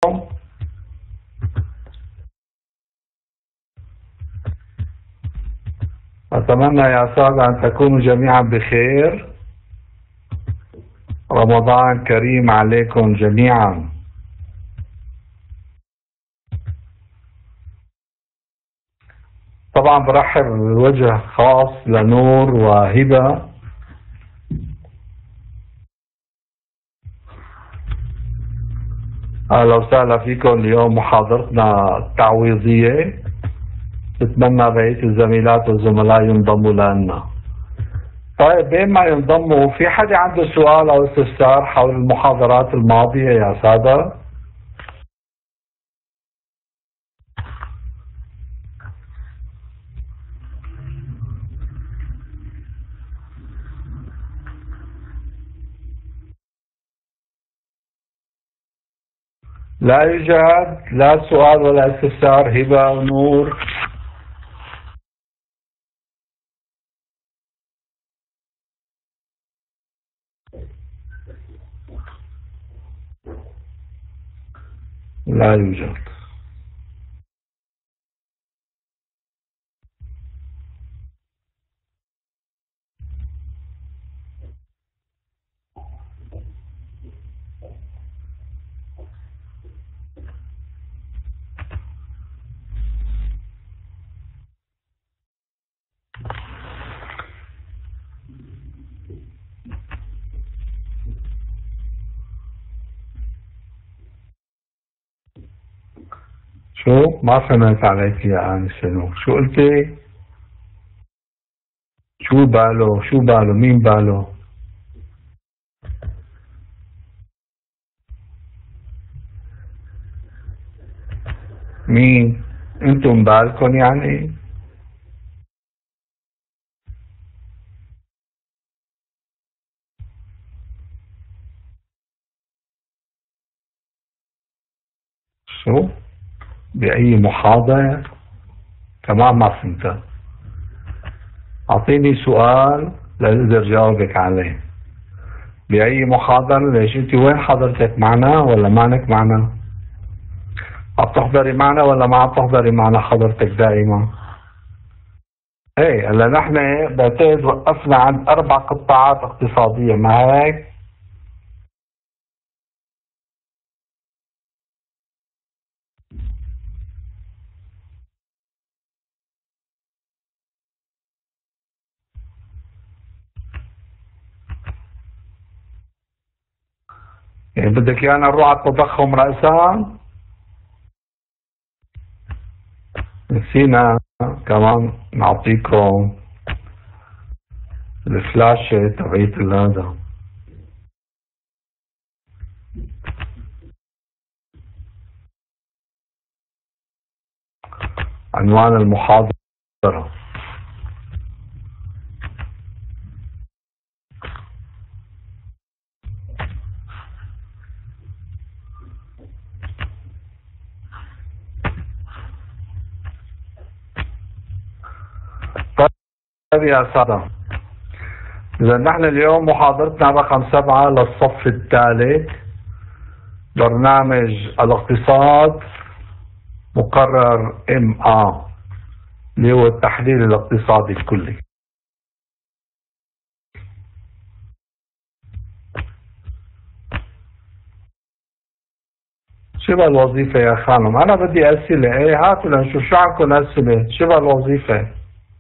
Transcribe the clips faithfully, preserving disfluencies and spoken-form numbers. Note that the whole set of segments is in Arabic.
أتمنى يا سادة أن تكونوا جميعا بخير. رمضان كريم عليكم جميعا. طبعا برحب بوجه خاص لنور وهبة. أهلا وسهلا فيكم. اليوم محاضرتنا التعويضية، بتمنى بقية الزميلات والزملاء ينضموا لنا. طيب بين ما ينضموا، في حدا عنده سؤال أو استفسار حول المحاضرات الماضية يا سادة؟ لا يوجد لا سؤال ولا استفسار. هبة ونور؟ لا يوجد. شو؟ ما فهمت عليك يا آنسة نور، شو قلتي؟ شو باله؟ شو باله؟ مين باله؟ مين؟ انتم بالكم يعني؟ شو؟ بأي محاضرة؟ كمان ما فهمت. أعطيني سؤال لأقدر جاوبك عليه. بأي محاضرة؟ ليش أنت وين حضرتك؟ معنا ولا مانك معنا؟ عم تحضري معنا ولا ما عم تحضري معنا حضرتك دائما؟ ايه هلا نحن بعتقد وقفنا عند أربع قطاعات اقتصادية، ما هيك؟ يعني بدك ايانا نروح على التضخم رأسا؟ نسينا كمان نعطيكم الفلاشة تبعيت هذا. عنوان المحاضرة. طيب يا سادة، إذا نحن اليوم محاضرتنا رقم سبعة للصف الثالث، برنامج الاقتصاد مقرر ام ا اللي هو التحليل الاقتصادي الكلي. شو الوظيفة يا خانم؟ أنا بدي أسئلة. إيه هاتوا لنشوف شو عندكم أسئلة. شو الوظيفة؟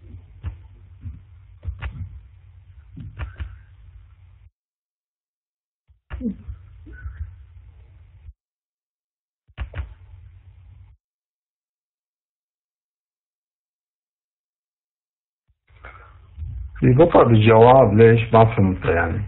في بطء بالجواب، ليش؟ ما فهمت يعني.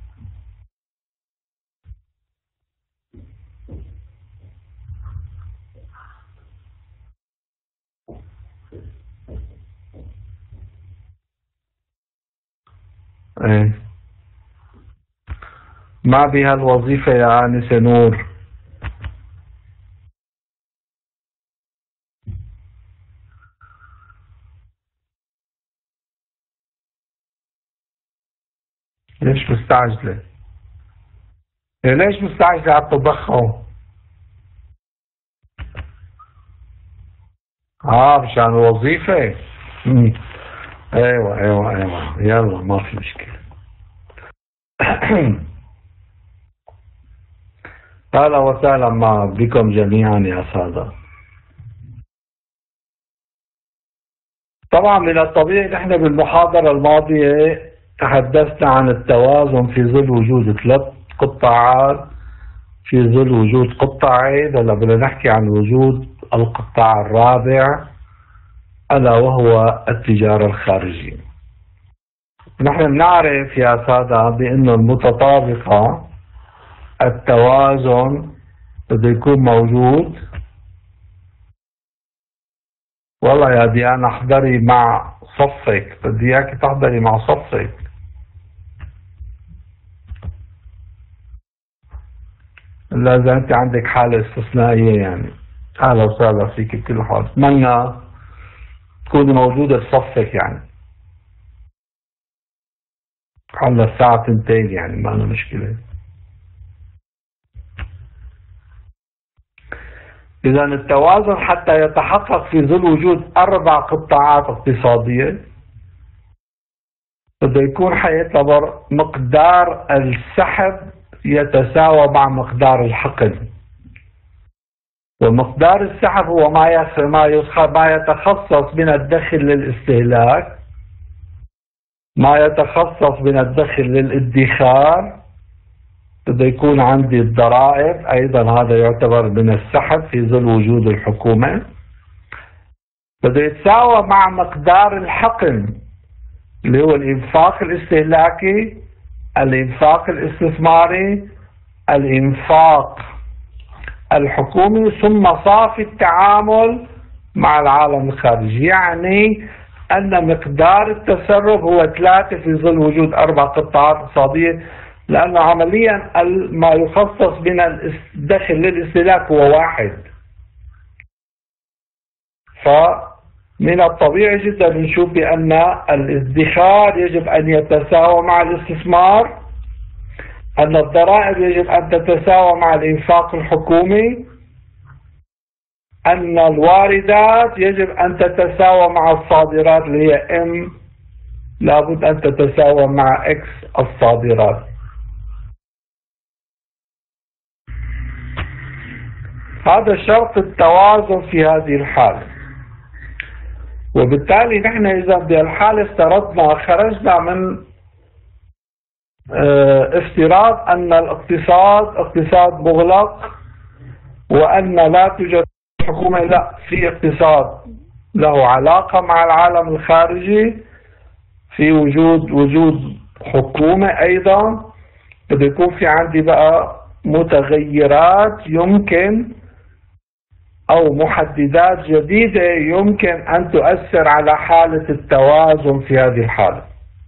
ايه ما بها الوظيفة يا آنسة نور. ليش مستعجلة؟ إيه ليش مستعجلة على التضخم؟ اه مشان الوظيفة. مم. ايوه ايوه ايوه يلا ما في مشكلة. اهلا وسهلا ما بكم جميعا يا سادة. طبعا من الطبيعي نحن بالمحاضرة الماضية تحدثنا عن التوازن في ظل وجود ثلاث قطاعات في ظل وجود قطاعين. هلا بدنا نحكي عن وجود القطاع الرابع ألا وهو التجارة الخارجية. نحن بنعرف يا سادة بأنه المتطابقة التوازن بده يكون موجود. والله يا ديانا احضري مع صفك، بدي اياكي تحضري مع صفك. الا اذا انت عندك حالة استثنائية يعني. اهلا وسهلا فيك بكل حال، اتمنى تكوني موجودة بصفك يعني. على الساعة تنتين يعني ما أنا مشكلة. إذا التوازن حتى يتحقق في ظل وجود أربع قطاعات اقتصادية بده يكون حيعتبر مقدار السحب يتساوى مع مقدار الحقن. ومقدار السحب هو ما ما يتخصص من الدخل للاستهلاك، ما يتخصص من الدخل للادخار. بده يكون عندي الضرائب أيضا هذا يعتبر من السحب في ظل وجود الحكومة. بده يتساوى مع مقدار الحقن اللي هو الإنفاق الاستهلاكي، الإنفاق الاستثماري، الإنفاق الحكومي، ثم صافي التعامل مع العالم الخارجي. يعني أن مقدار التسرب هو ثلاثة في ظل وجود أربع قطاعات اقتصادية، لأنه عمليا ما يخصص من الدخل للاستهلاك هو واحد. فمن الطبيعي جدا نشوف بأن الادخار يجب أن يتساوى مع الاستثمار، أن الضرائب يجب أن تتساوى مع الإنفاق الحكومي، أن الواردات يجب أن تتساوى مع الصادرات اللي هي M لابد أن تتساوى مع X الصادرات. هذا شرط التوازن في هذه الحالة. وبالتالي نحن إذا بهالحالة افترضنا خرجنا من اه افتراض أن الاقتصاد اقتصاد مغلق، وأن لا توجد حكومة، لا في اقتصاد له علاقة مع العالم الخارجي، في وجود وجود حكومة أيضا. بده يكون في عندي بقى متغيرات يمكن أو محددات جديدة يمكن أن تؤثر على حالة التوازن في هذه الحالة.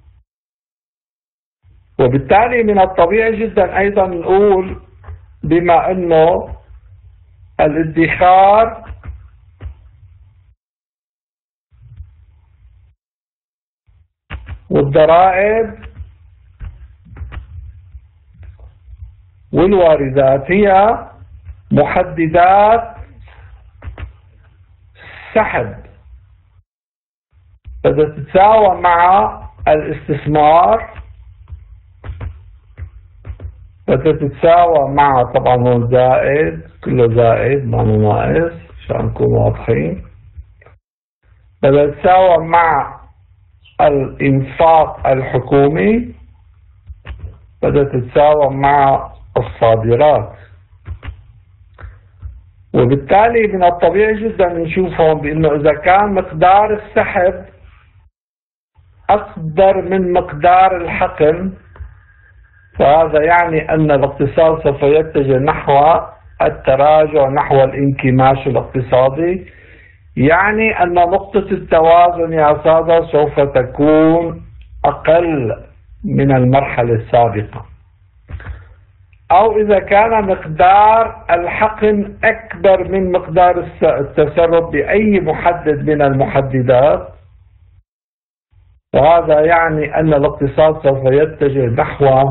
وبالتالي من الطبيعي جدا أيضا نقول بما أنه الادخار والضرائب والواردات هي محددات سحب بدها تتساوى مع الاستثمار، بدها تتساوى مع طبعا هون زائد كله زائد ما ناقص عشان نكون واضحين، بدها تتساوى مع الإنفاق الحكومي، بدها تتساوى مع الصادرات. وبالتالي من الطبيعي جدا نشوفهم بأنه إذا كان مقدار السحب أكبر من مقدار الحقن فهذا يعني أن الاقتصاد سوف يتجه نحو التراجع، نحو الانكماش الاقتصادي. يعني أن نقطة التوازن يا سادة سوف تكون أقل من المرحلة السابقة. أو إذا كان مقدار الحقن أكبر من مقدار التسرب بأي محدد من المحددات، وهذا يعني أن الاقتصاد سوف يتجه نحو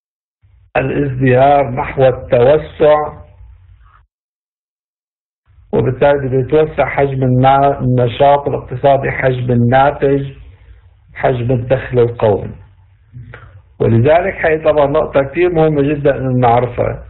الازدهار، نحو التوسع، وبالتالي بيتوسع حجم النشاط الاقتصادي، حجم الناتج، حجم الدخل القومي. ولذلك هي طبعا نقطة كثير مهمة جدا أن نعرفها.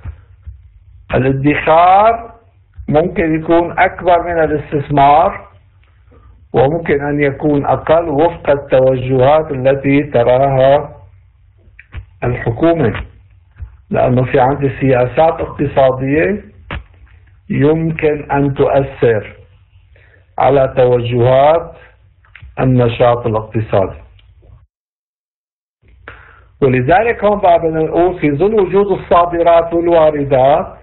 الادخار ممكن يكون أكبر من الاستثمار، وممكن أن يكون أقل وفق التوجهات التي تراها الحكومة، لأنه في عندي سياسات اقتصادية يمكن أن تؤثر على توجهات النشاط الاقتصادي. ولذلك هون بقى بدنا نقول في ظل وجود الصادرات والواردات،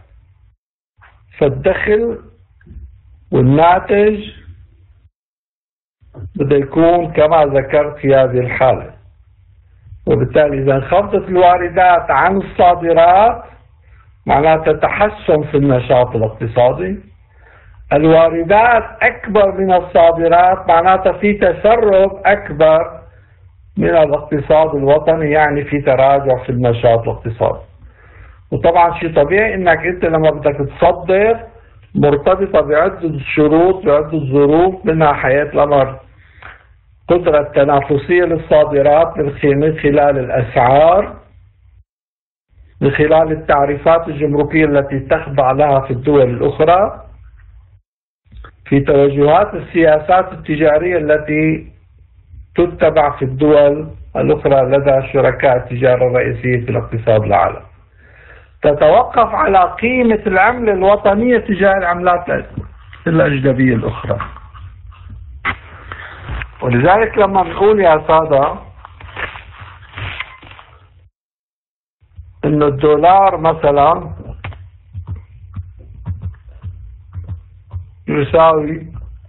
فالدخل والناتج بده يكون كما ذكرت في هذه الحالة. وبالتالي إذا انخفضت الواردات عن الصادرات معناتها تحسن في النشاط الاقتصادي. الواردات أكبر من الصادرات معناتها في تسرب أكبر من الاقتصاد الوطني، يعني في تراجع في النشاط الاقتصادي. وطبعا شيء طبيعي انك انت لما بدك تصدر مرتبطة بعدة شروط، بعدة ظروف، منها حياة الأمر قدرة تنافسية للصادرات من خلال الأسعار، من خلال التعريفات الجمركية التي تخضع لها في الدول الأخرى، في توجهات السياسات التجارية التي تتبع في الدول الأخرى لدى شركاء التجارة الرئيسية في الاقتصاد العالمي. تتوقف على قيمة العملة الوطنية تجاه العملات الأجنبية الأخرى. ولذلك لما نقول يا سادة إنه الدولار مثلا يساوي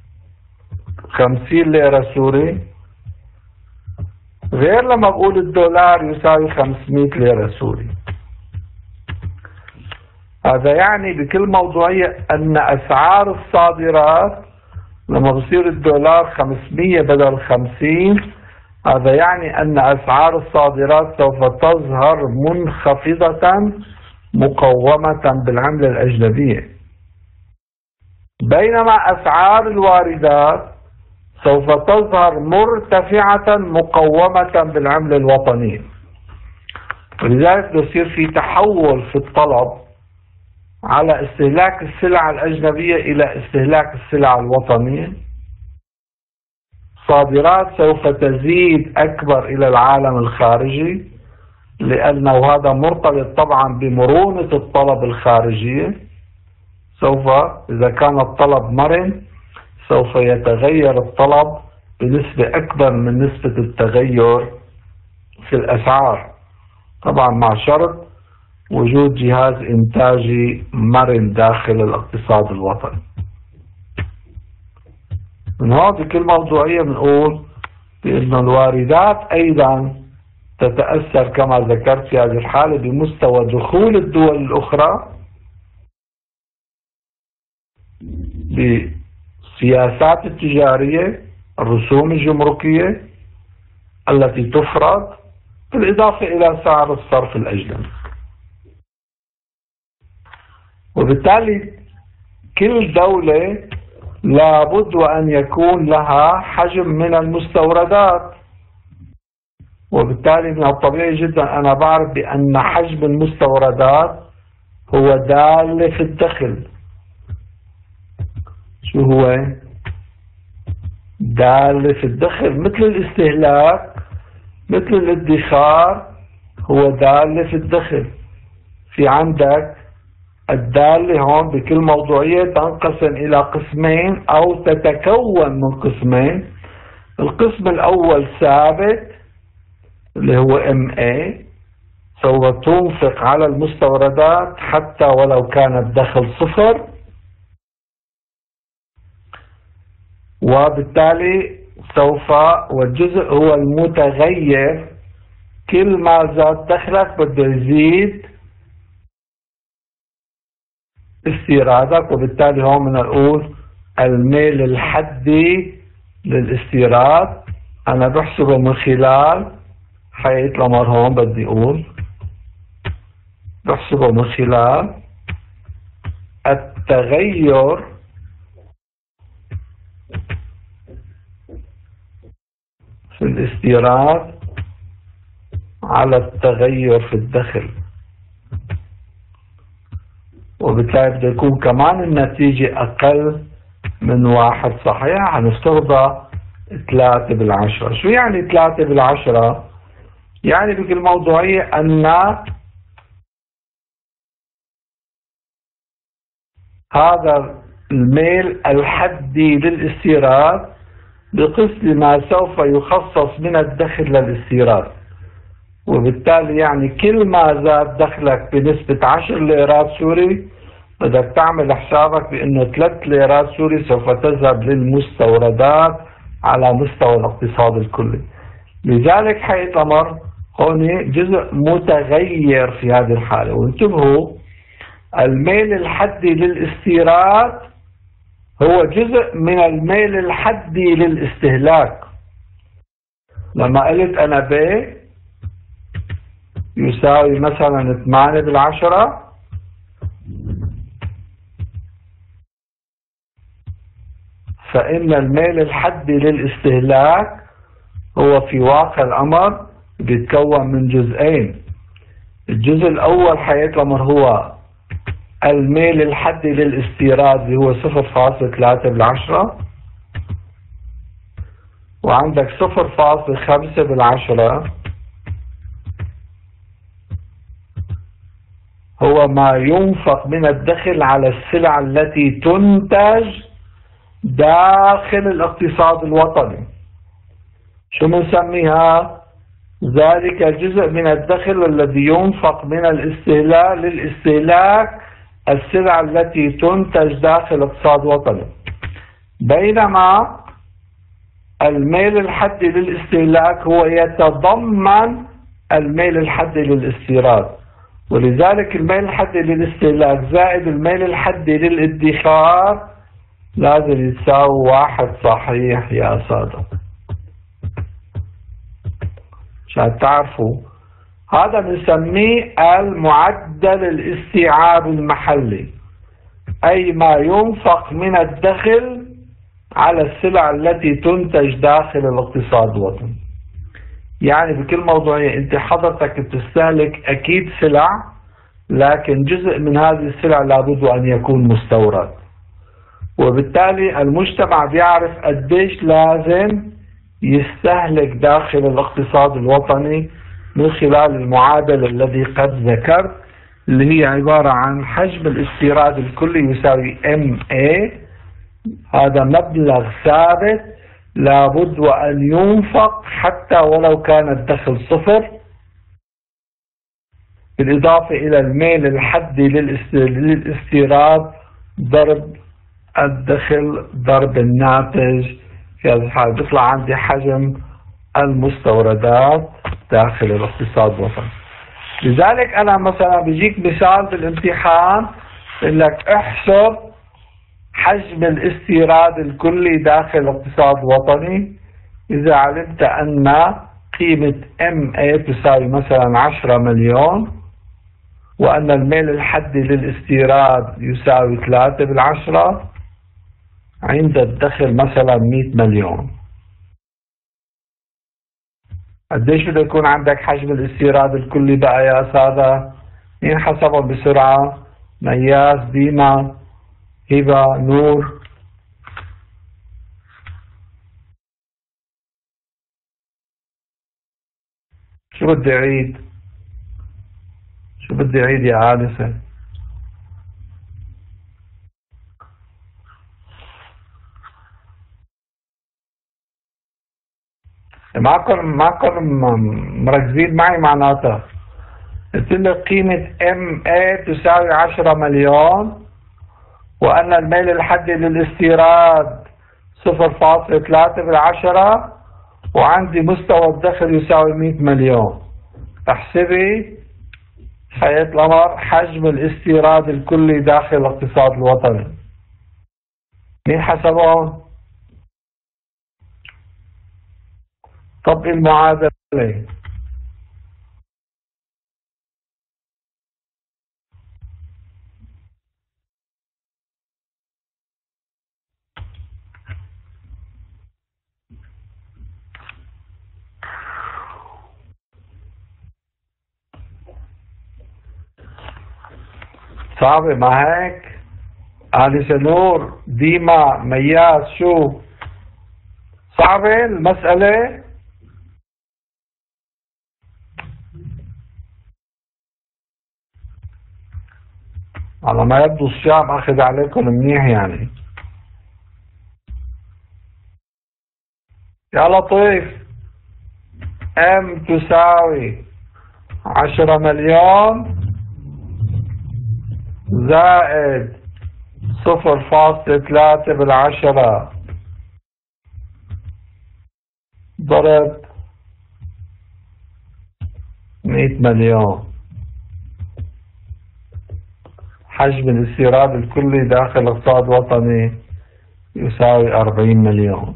خمسين ليرة سوري، غير لما بقول الدولار يساوي خمسمائة ليرة سوري. هذا يعني بكل موضوعية أن أسعار الصادرات لما بصير الدولار خمسمائة بدل خمسين، هذا يعني أن أسعار الصادرات سوف تظهر منخفضة مقومة بالعملة الأجنبية، بينما أسعار الواردات سوف تظهر مرتفعة مقومة بالعملة الوطنية. ولذلك يصير في تحول في الطلب على استهلاك السلع الأجنبية إلى استهلاك السلع الوطنية. صادرات سوف تزيد أكبر إلى العالم الخارجي، لأنه هذا مرتبط طبعا بمرونة الطلب الخارجية. سوف إذا كان الطلب مرن سوف يتغير الطلب بنسبة أكبر من نسبة التغير في الأسعار، طبعا مع شرط وجود جهاز إنتاجي مرن داخل الاقتصاد الوطني. من هون بكل موضوعية بنقول بأن الواردات أيضا تتأثر كما ذكرت في هذه الحالة بمستوى دخول الدول الأخرى بالسياسات التجارية، الرسوم الجمركية التي تفرض، بالإضافة إلى سعر الصرف الأجنبي. وبالتالي كل دولة لابد وأن يكون لها حجم من المستوردات، وبالتالي من الطبيعي جدا أنا بعرف بأن حجم المستوردات هو دالة في الدخل. شو هو؟ دالة في الدخل، مثل الاستهلاك مثل الادخار هو دالة في الدخل. في عندك الدالة هون بكل موضوعية تنقسم إلى قسمين أو تتكون من قسمين. القسم الأول ثابت اللي هو إم إيه، سوف تنفق على المستوردات حتى ولو كان الدخل صفر، وبالتالي سوف والجزء هو المتغير، كل ما زاد دخلك بده يزيد استيرادك. وبالتالي هون بدنا نقول الميل الحدي للاستيراد انا بحسبه من خلال حيث الامر هون بدي اقول بحسبه من خلال التغير الاستيراد على التغير في الدخل، وبالتالي بده يكون كمان النتيجة أقل من واحد صحيح. هنفترضها ثلاثة بالعشرة. شو يعني ثلاثة بالعشرة؟ يعني بكل موضوعية أن هذا الميل الحدي للاستيراد بقسم ما سوف يخصص من الدخل للاستيراد، وبالتالي يعني كل ما زاد دخلك بنسبة عشر ليرات سوري بدك تعمل حسابك بأنه ثلاث ليرات سوري سوف تذهب للمستوردات على مستوى الاقتصاد الكلي. لذلك حيث الأمر هون جزء متغير في هذه الحالة. وانتبهوا، الميل الحدي للاستيراد هو جزء من الميل الحدي للاستهلاك. لما قلت أنا ب يساوي مثلا ثمانية بالعشرة، فإن الميل الحدي للاستهلاك هو في واقع الأمر بيتكون من جزئين. الجزء الأول حيث الأمر هو الميل الحدي للاستيراد اللي هو صفر فاصلة ثلاثة بالعشرة، وعندك صفر فاصلة خمسة بالعشرة هو ما ينفق من الدخل على السلع التي تنتج داخل الاقتصاد الوطني. شو بنسميها؟ ذلك الجزء من الدخل الذي ينفق من الاستهلاك للاستهلاك السلع التي تنتج داخل الاقتصاد الوطني. بينما الميل الحدي للاستهلاك هو يتضمن الميل الحدي للاستيراد، ولذلك الميل الحدي للاستهلاك زائد الميل الحدي للادخار لازم يتساوي واحد صحيح يا سادة. عشان تعرفوا هذا بنسميه المعدل الاستيعاب المحلي، أي ما ينفق من الدخل على السلع التي تنتج داخل الاقتصاد الوطني. يعني بكل موضوعية انت حضرتك بتستهلك اكيد سلع، لكن جزء من هذه السلع لابد ان يكون مستورد، وبالتالي المجتمع بيعرف قديش لازم يستهلك داخل الاقتصاد الوطني من خلال المعادلة الذي قد ذكرت، اللي هي عبارة عن حجم الاستيراد الكلي يساوي ام اي. هذا مبلغ ثابت لابد وأن ينفق حتى ولو كان الدخل صفر، بالإضافة إلى الميل الحدي للاستيراد ضرب الدخل ضرب الناتج. في هذه الحالة بيطلع عندي حجم المستوردات داخل الاقتصاد الوطني. لذلك أنا مثلا بيجيك مثال بالامتحان يقول لك احسب حجم الاستيراد الكلي داخل الاقتصاد الوطني إذا علمت أن قيمة ام اي تساوي مثلا عشرة مليون، وأن الميل الحدي للاستيراد يساوي ثلاثة بالعشرة عند الدخل مثلا مئة مليون. قديش بده يكون عندك حجم الاستيراد الكلي بقى يا سادة؟ مين حسبهم بسرعة؟ مياس، ديما، هبة، نور. شو بدي أعيد؟ شو بدي أعيد يا آنسة؟ معكم معكم مركزين معي معناتها. قلت لك قيمة ام اي تساوي عشرة مليون، وأن الميل الحدي للاستيراد صفر فاصلة ثلاثة بالعشرة، وعندي مستوى الدخل يساوي مئة مليون. احسبي حياة الأمر حجم الاستيراد الكلي داخل الاقتصاد الوطني. مين حسبه؟ طب المعادلة صعبة ما هيك؟ آنسة نور، ديما، مياس، شو صعبة المسألة؟ على ما يبدو الشعب أخذ عليكم منيح يعني. يا لطيف، ام تساوي عشرة مليون زائد صفر فاصلة ثلاثة بالعشرة ضرب مئة مليون. حجم الاستيراد الكلي داخل الاقتصاد الوطني يساوي أربعين مليون.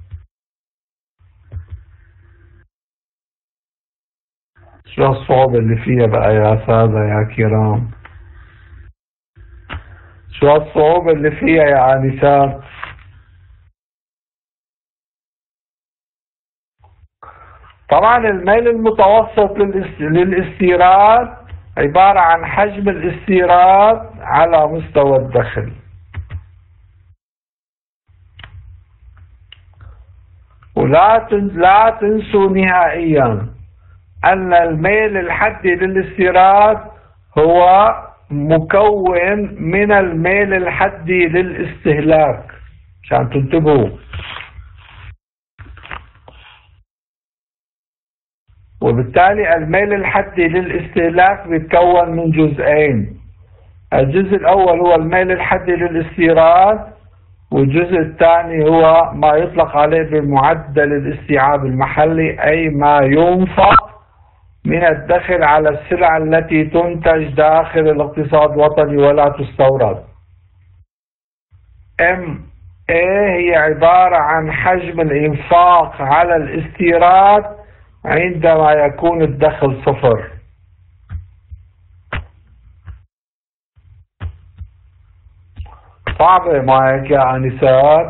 شو الصعوبة اللي فيها بقى يا سادة يا كرام؟ شو الصعوبة اللي فيها يا آنسات؟ طبعا الميل المتوسط للاستيراد عبارة عن حجم الاستيراد على مستوى الدخل. ولا لا تنسوا نهائيا أن الميل الحدي للاستيراد هو مكون من الميل الحدي للاستهلاك، عشان تنتبهوا. وبالتالي الميل الحدي للاستهلاك بيتكون من جزئين. الجزء الأول هو الميل الحدي للاستيراد، والجزء الثاني هو ما يطلق عليه بمعدل الاستيعاب المحلي، أي ما ينفق من الدخل على السلع التي تنتج داخل الاقتصاد الوطني ولا تستورد. ام ايه هي عبارة عن حجم الإنفاق على الاستيراد عندما يكون الدخل صفر. صعبة ما هيك يا آنسات؟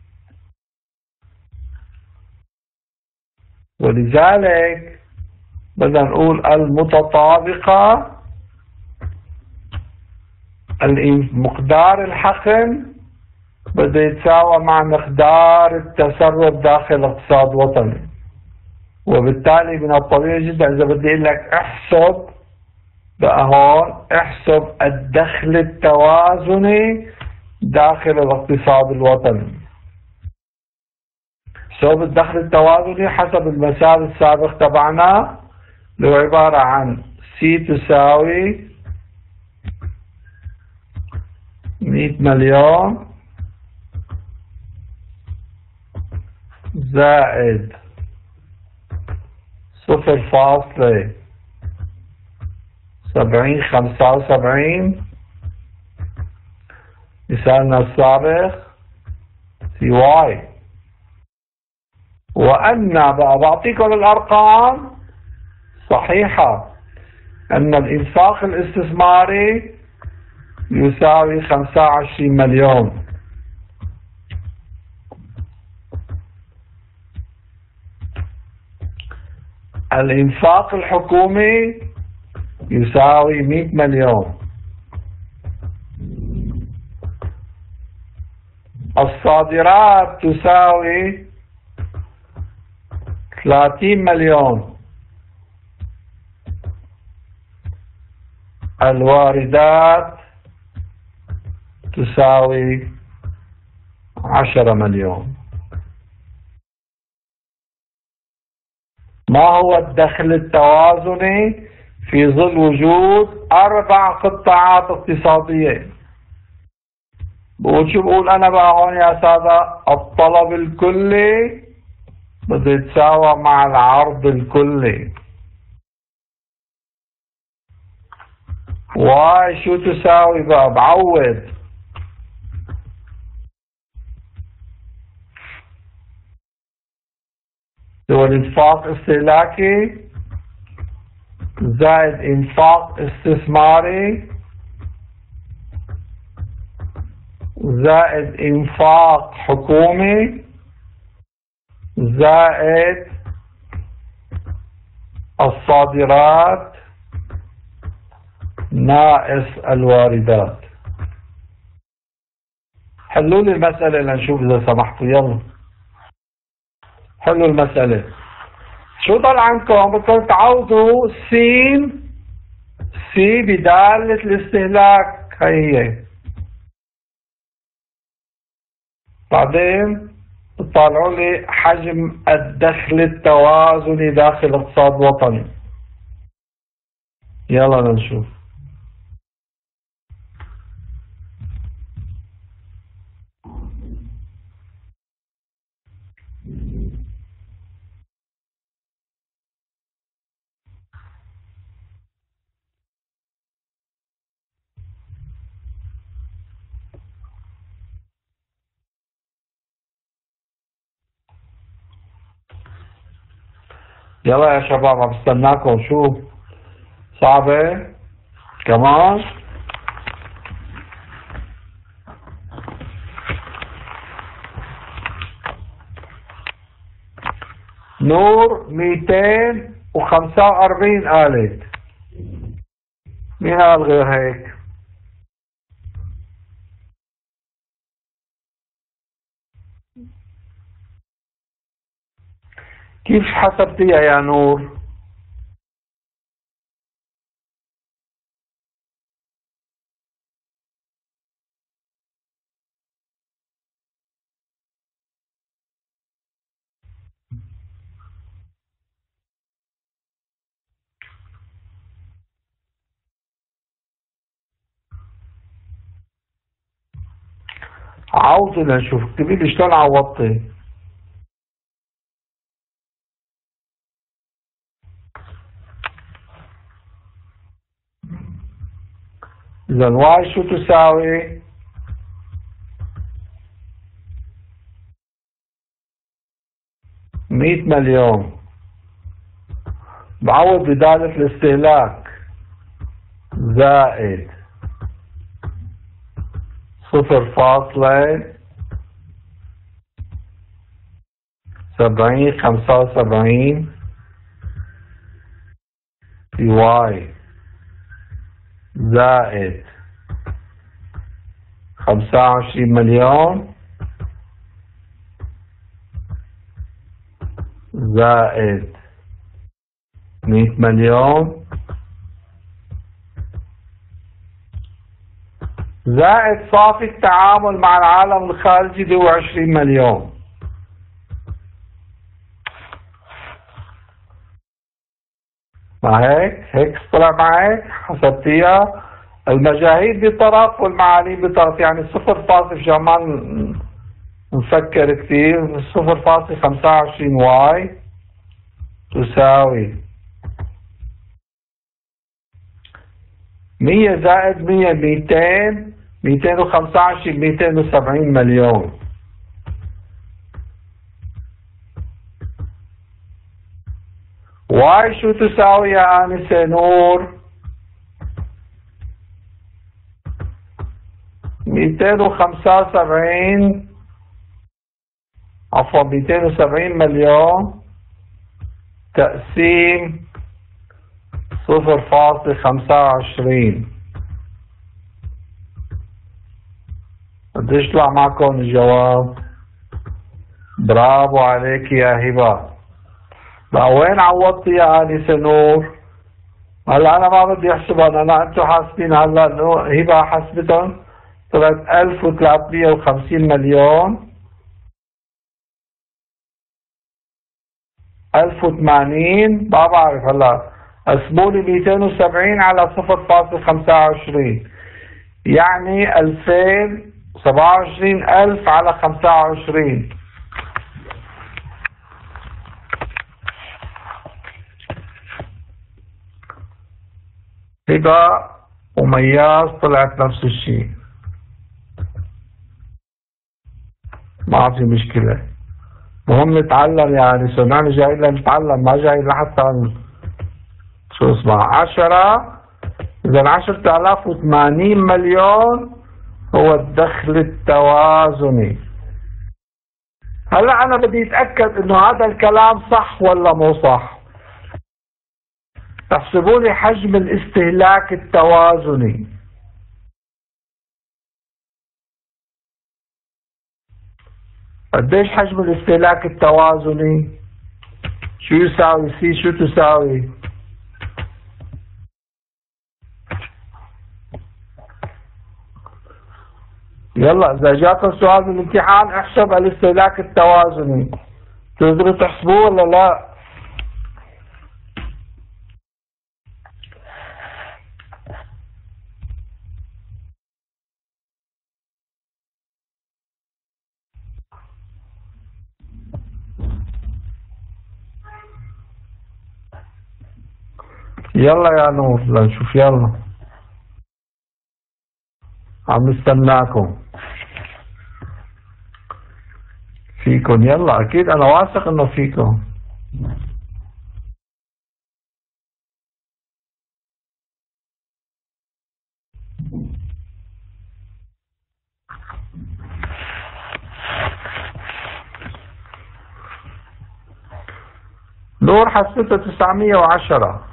ولذلك بدنا نقول المتطابقة مقدار الحقن بده يتساوى مع مقدار التسرب داخل الاقتصاد الوطني. وبالتالي من الطبيعي جدا إذا بدي أقول لك احسب بقى هون، احسب الدخل التوازني داخل الاقتصاد الوطني. حساب الدخل التوازني حسب المثال السابق تبعنا اللي هو عبارة عن سي تساوي مئة مليون زائد صفر فاصلة سبعين خمسة وسبعين مثالنا السابق سي واي. وأن بقى بعطيكم الأرقام صحيحة أن الإنفاق الاستثماري يساوي خمسة وعشرين مليون. الإنفاق الحكومي يساوي مئة مليون. الصادرات تساوي ثلاثين مليون. الواردات تساوي عشرة مليون. ما هو الدخل التوازني في ظل وجود أربع قطاعات اقتصادية؟ بقول شو بقول أنا بقى هون يا سادة؟ الطلب الكلي بده يتساوى مع العرض الكلي. واي شو تساوي بقى؟ بعوض هو الانفاق استهلاكي زائد انفاق استثماري زائد انفاق حكومي زائد الصادرات ناقص الواردات. حلوا لي المسألة لنشوف إذا سمحتوا. يلا حلوا المسألة. شو ضل عندكم؟ بدكم تعوضوا س س بدالة الاستهلاك. هي هي. بعدين طالعوا لي حجم الدخل التوازني داخل اقتصاد وطني. يلا نشوف. يلا يا شباب عم بستناكم. شو صعبة كمان؟ نور مئتين وخمسة وأربعين قالت. مين قال غير هيك؟ كيف حسبتيها يا نور؟ عوضي لنشوف. اكتبي لي شلون عوضتي. إذا واي شو تساوي؟ مئة مليون. بعوض بدالة الاستهلاك زائد صفر فاصلة سبعين خمسة وسبعين في واي زائد خمسة وعشرين مليون زائد مئة مليون زائد صافي التعامل مع العالم الخارجي اللي هو عشرين مليون. ما هيك؟ هيك طلع معك؟ حسبتيها؟ المجاهيل بطرف والمعاليم بطرف، يعني صفر فاصل عشان نفكر كثير. صفر فاصل خمسة وعشرين واي تساوي مية زائد مية ميتين، ميتين وخمسة وعشرين ميتين وسبعين مليون. واي شو تساوي يا آنسة نور؟ ميتين وخمسة وسبعين عفوا ميتين وسبعين مليون تقسيم صفر فاصل خمسة وعشرين. قديش طلع معكم الجواب؟ برافو عليك يا هبة. بقى وين عوضتي يا آنسة نور؟ هلا أنا ما بدي أحسبها أنا، أنتم حاسبين. هلا هبة حسبتهم طلعت ألف وثلاثمية وخمسين مليون، ألف وثمانين. ما بعرف هلا قسموا لي ميتين وسبعين على صفر فاصل خمسة وعشرين، يعني ألفين وسبعة وعشرين ألف على خمسة وعشرين. هبة ومياس طلعت نفس الشيء. ما في مشكلة، مهم نتعلم. يعني سنان جاي لنتعلم، ما جاي لحتى شو اسمها عشرة. إذا عشرة آلاف وثمانين مليون هو الدخل التوازني. هلا أنا بدي أتأكد إنه هذا الكلام صح ولا مو صح. احسبوا لي حجم الاستهلاك التوازني. قديش حجم الاستهلاك التوازني؟ شو يساوي سي؟ شو تساوي؟ يلا إذا جاكم سؤال بالامتحان احسب الاستهلاك التوازني، تقدروا تحسبوه ولا لا؟ يلا يا نور لنشوف. يلا عم نستناكم فيكم. يلا اكيد انا واثق انه فيكم. نور حسيتها تسعمية وعشرة.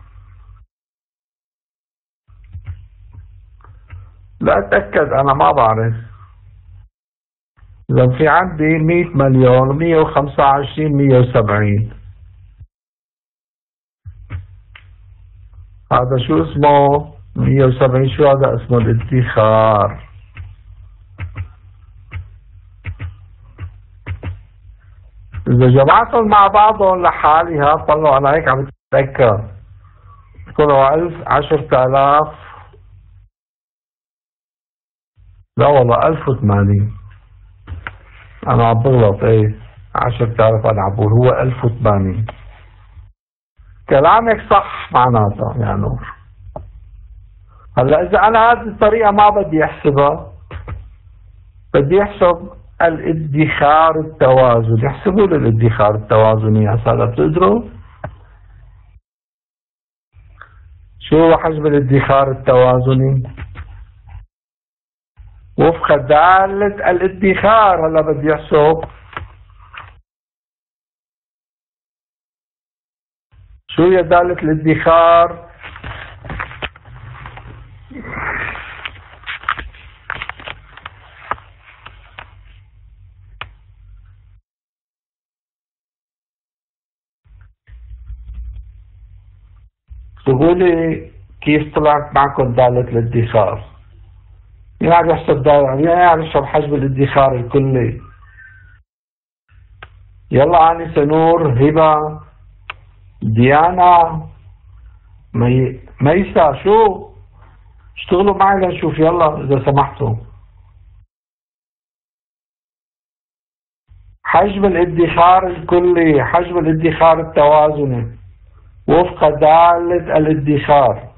لا اتأكد انا ما بعرف. اذا في عندي مية مليون مية وخمسة وعشرين مية وسبعين، هذا شو اسمه؟ مية وسبعين شو هذا اسمه؟ الادخار. اذا جمعتهم مع بعضهم لحالها طلعوا، انا هيك عم بتذكر كله ألف عشرة آلاف، لا والله ألف وثمانين. انا عم بغلط. ايه عشرة آلاف انا عم بقول، هو ألف وثمانين. كلامك صح معناته يا نور. هلا اذا انا هذه الطريقه ما بدي احسبها، بدي احسب الادخار التوازني. احسبوا لي الادخار التوازني يا سادة، بتقدروا؟ شو هو حجم الادخار التوازني؟ وفق دالة الادخار. هلا بدي احسب شو هي دالة الادخار؟ اكتبوا لي كيف طلعت معكم دالة الادخار. مين عم يحسب دالة؟ مين عم يحسب حجم الادخار الكلي؟ يلا آنسة نور، هبة، ديانا، مي... ميسا، شو؟ اشتغلوا معي لنشوف يلا إذا سمحتوا. حجم الادخار الكلي، حجم الادخار التوازني وفق دالة الادخار.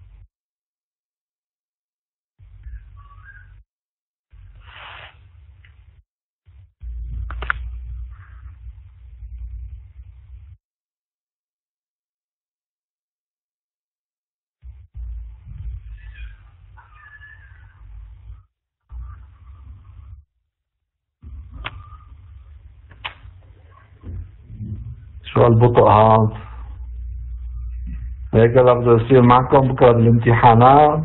شو هالبطء هاد؟ هيك هلا بده يصير معكم بكره بالامتحانات؟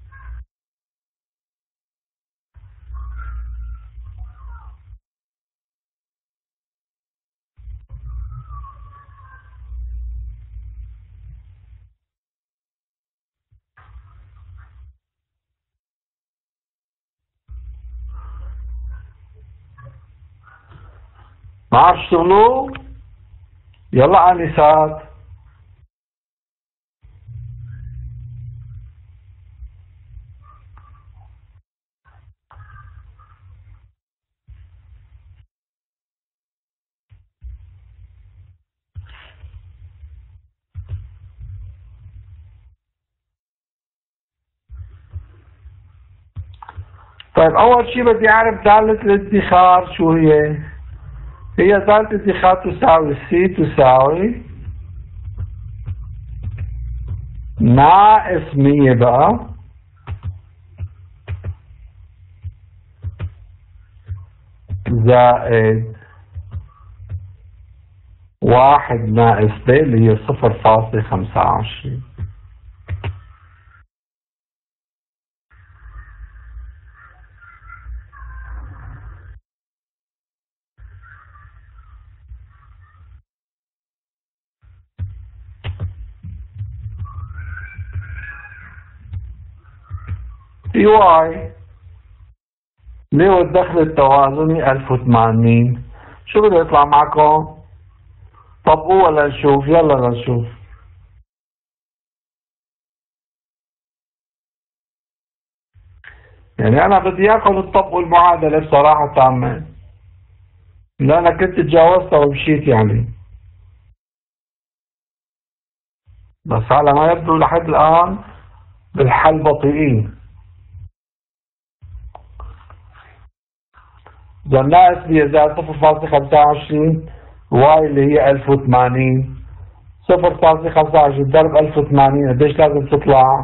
ما عرف تشتغلوا؟ يلا آنسات. طيب أول شيء بدي أعرف دالة الادخار شو هي؟ هي دالة الادخار تساوي سي تساوي ناقص مية بقى زائد واحد ناقص ب اللي هي صفر فاصلة خمسة وعشرين. في واي اللي هو الدخل التوازني ألف وثمانين. شو بده يطلع معكم؟ طبقوا ولا نشوف؟ يلا نشوف. يعني أنا بدي إياكم تطبقوا المعادلة بصراحة تامة، لأن كنت تجاوزتها ومشيت يعني. بس على ما يبدو لحد الآن بالحل بطيئين. إذا ناقص مية زائد صفر فاصلة خمسة وعشرين، واي اللي هي ألف وثمانين، صفر فاصلة خمسة وعشرين ضرب ألف وثمانين قديش لازم تطلع؟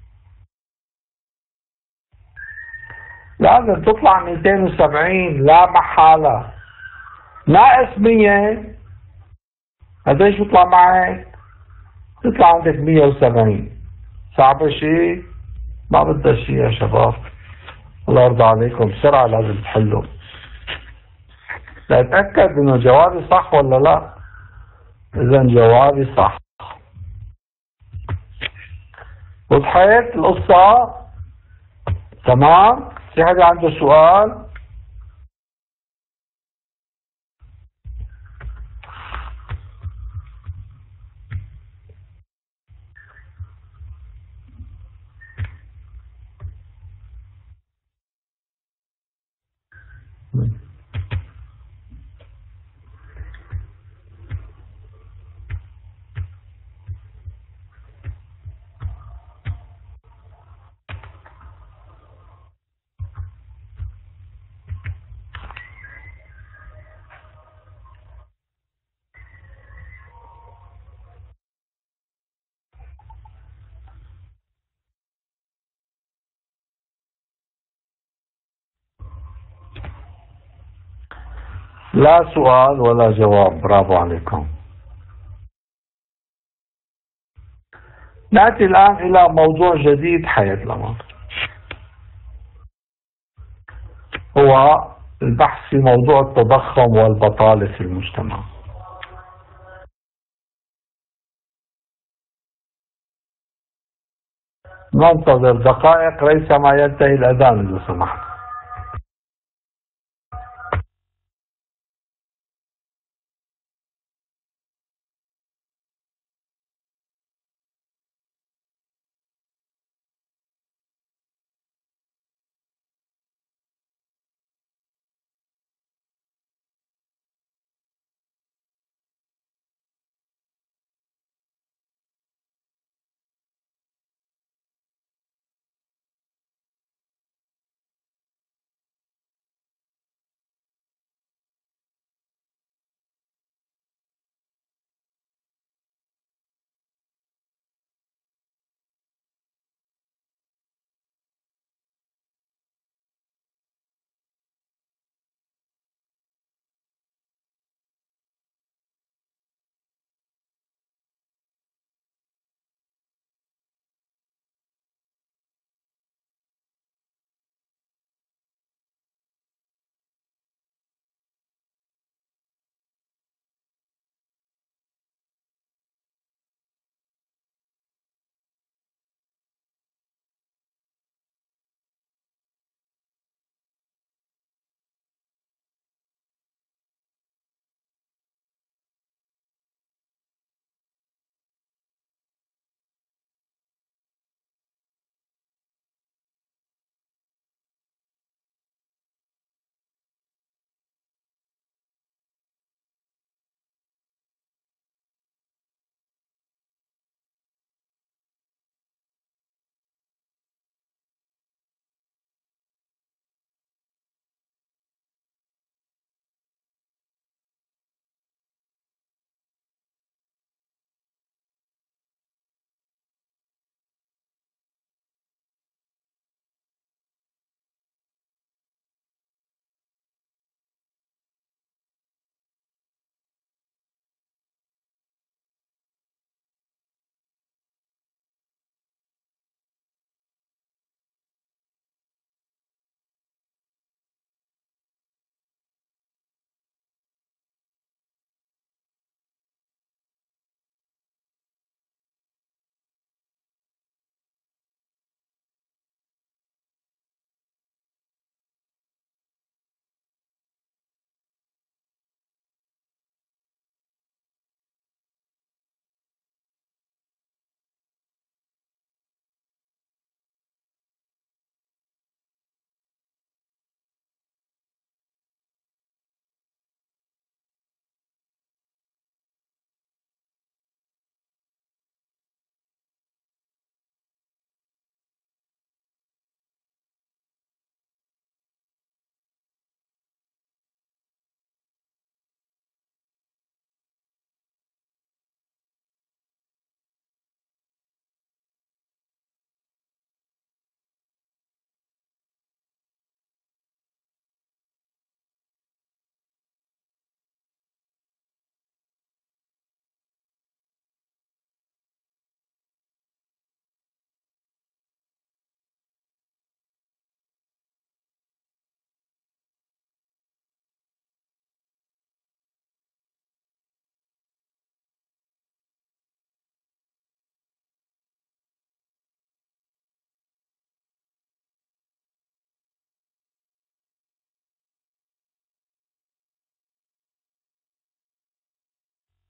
لازم تطلع مئتين وسبعين لا محالة. ناقص مية قديش بيطلع معك؟ تطلع عندك مية وسبعين. صعب شيء؟ ما بدها شيء يا شباب. الله يرضى عليكم، بسرعة لازم تحلوا. لأتأكد إنه جوابي صح ولا لا. إذا جوابي صح. وضحت القصة؟ تمام؟ في حدا عنده سؤال؟ لا سؤال ولا جواب. برافو عليكم. نأتي الآن إلى موضوع جديد حياة الأمر، هو البحث في موضوع التضخم والبطالة في المجتمع. ننتظر دقائق ليس ما ينتهي الأذان إذا سمحت.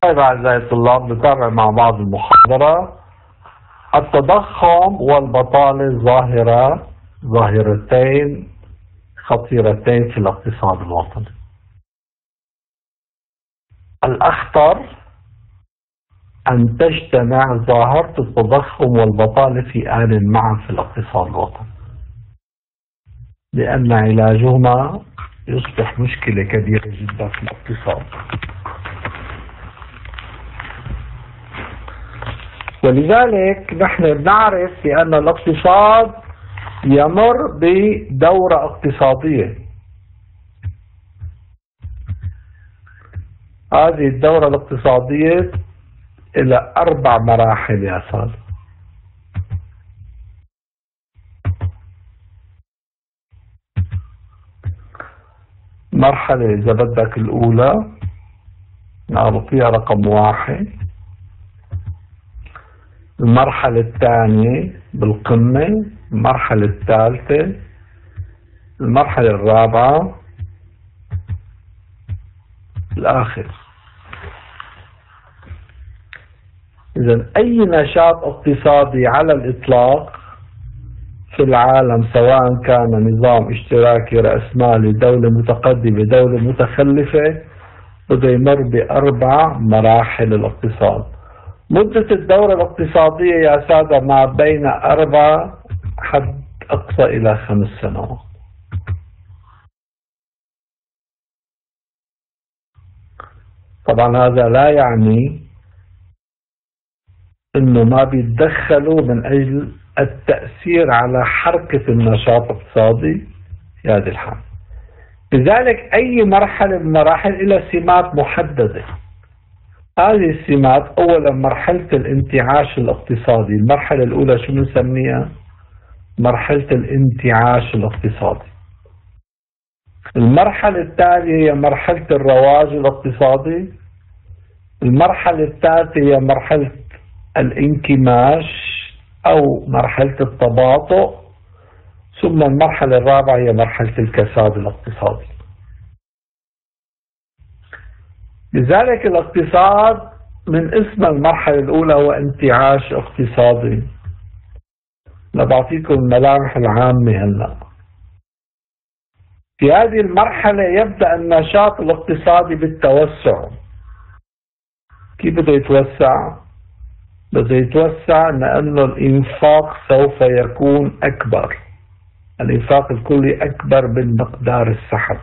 طيب أعزائي الطلاب نتابع مع بعض المحاضرة. التضخم والبطالة ظاهرة ظاهرتين خطيرتين في الاقتصاد الوطني. الأخطر أن تجتمع ظاهرة التضخم والبطالة في آن معا في الاقتصاد الوطني، لأن علاجهما يصبح مشكلة كبيرة جدا في الاقتصاد. ولذلك نحن بنعرف بأن الاقتصاد يمر بدورة اقتصادية. هذه الدورة الاقتصادية إلى أربع مراحل يا سادة. مرحلة إذا بدك الأولى نعطيها رقم واحد، المرحلة الثانية بالقمة، المرحلة الثالثة، المرحلة الرابعة الآخر. إذا أي نشاط اقتصادي على الإطلاق في العالم، سواء كان نظام اشتراكي رأسمالي، دولة متقدمة، دولة متخلفة، بده يمر بأربع مراحل الاقتصاد. مدة الدورة الاقتصادية يا سادة ما بين أربع حد أقصى إلى خمس سنوات. طبعا هذا لا يعني انه ما بيتدخلوا من اجل التأثير على حركة النشاط الاقتصادي في هذه الحالة. لذلك اي مرحلة من المراحل الى سمات محددة. هذه السمات اولا مرحلة الانتعاش الاقتصادي. المرحلة الاولى شو بنسميها؟ مرحلة الانتعاش الاقتصادي. المرحلة الثانية هي مرحلة الرواج الاقتصادي. المرحلة الثالثة هي مرحلة الانكماش أو مرحلة التباطؤ. ثم المرحلة الرابعة هي مرحلة الكساد الاقتصادي. لذلك الاقتصاد من اسم المرحلة الأولى هو انتعاش اقتصادي. لبعطيكم الملامح العامة هلا. في هذه المرحلة يبدأ النشاط الاقتصادي بالتوسع. كيف بده يتوسع؟ بده يتوسع لأنه الإنفاق سوف يكون أكبر. الإنفاق الكلي أكبر بالمقدار السحب،